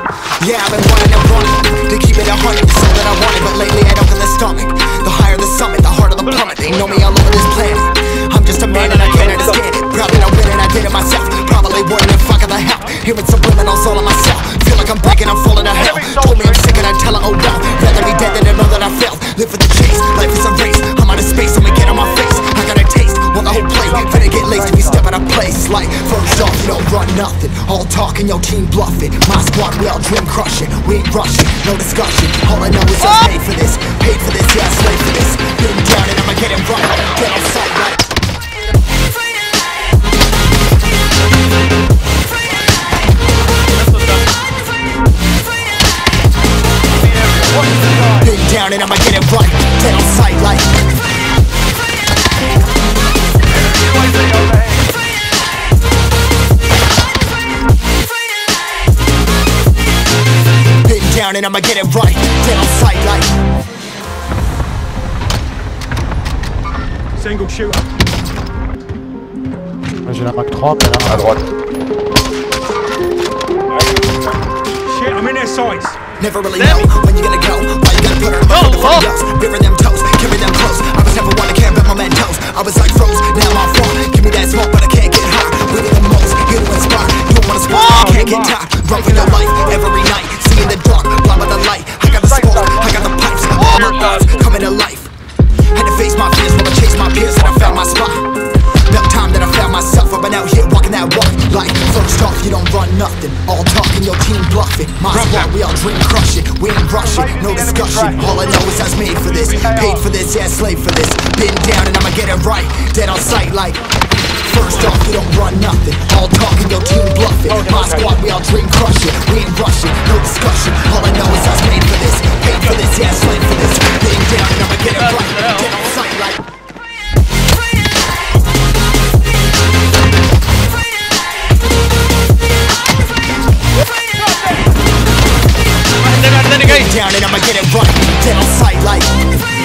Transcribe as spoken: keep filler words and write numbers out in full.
Yeah, I've been running and running to keep it a hundred, so that I want it. But lately I don't feel the stomach. The higher the summit, the harder the plummet. They know me all over this planet. I'm just a man and I can't understand it. Proud that I win and I did it myself. Probably wondering if I got the help. Hearing subliminals all on myself. Feel like I'm breaking, I'm falling to hell. Told me I'm sick and I tell her, oh well. Rather be dead than to know that I failed. Live for the chase, life is a race. I'm out of space, I'ma get on my face. I got a taste, want the whole plate. Finna get laced if you step out of place. Like, first off, you don't run nothing. All talking, your team bluffing. My squad, we all dream crushing. We ain't rushing, no discussion. All I know is I was paid for this. Paid for this, yeah, I slave for this. Been down and I'ma get it right. Get on sight right. Been down and I'ma get it right. Get on sight like. Been down and I'ma get it right. Get on sight like. Single shooter. J'ai la Mac trois, mais là. À droite. Shit, I'm in their sights. Never really know when you're gonna go. Why you gotta put her up the front dust? Bury them toes, carry them close. I was never one to care about my mentos. I was like froze, now I'm front. Give me that smoke, but I can't get high. We need the most, you to inspire. You don't wanna spot, I can't get tired. Run for your life every night. See in the dark, blind by the light. I got the smoke, I got the pipes. All my thoughts coming to life. Had to face my fears while I chase my peers, and I found my spot. About time that I found myself. I've been out here walking that walk. Like, first off, you don't run nothing. All talking, your team bluffing. My squad, we all dream crushing. We ain't rushing, no discussion. All I know is I was made for this. Paid for this, yeah, slave for this. Been down and I'ma get it right. Dead on sight like. First off, you don't run nothing. All talking, your team bluffing. My squad, we all dream crushing. We ain't rushing, no discussion. All I know is I was made for this. Paid for this, yeah, slave for this. Been down and I'ma get it right. Dead on sight like. Down and I'ma get it right. Dead on sight like.